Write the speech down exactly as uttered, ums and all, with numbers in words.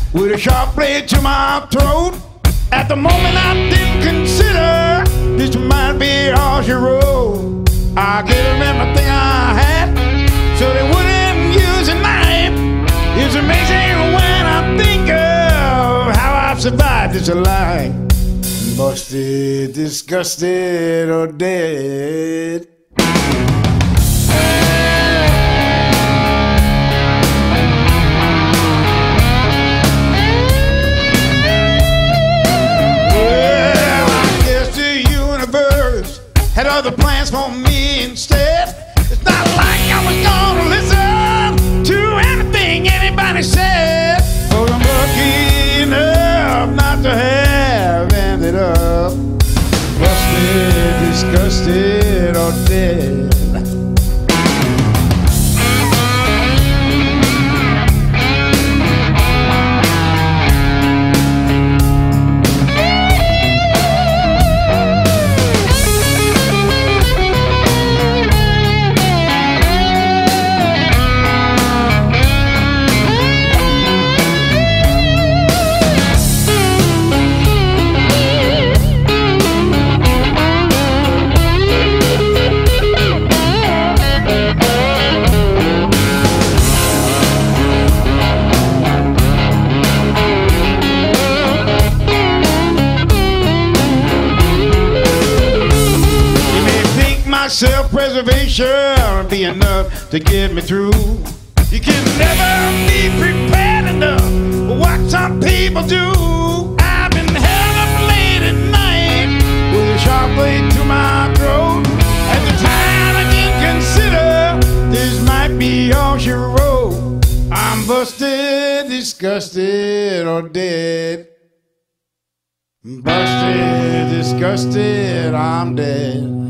with a sharp blade to my throat. At the moment I didn't consider this might be all she wrote. I gave them everything I had so they wouldn't use a knife. It's amazing when I think of how I've survived this life. Busted, disgusted, or dead. Had other plans for me instead. It's not like I was gonna listen to anything anybody said. But I'm lucky enough not to have ended up busted, disgusted, or dead. Self-preservation will be enough to get me through. You can never be prepared enough for what some people do. I've been held up late at night with a sharp blade to my throat. At the time I didn't consider this might be all she wrote. I'm busted, disgusted, or dead. Busted, disgusted, I'm dead.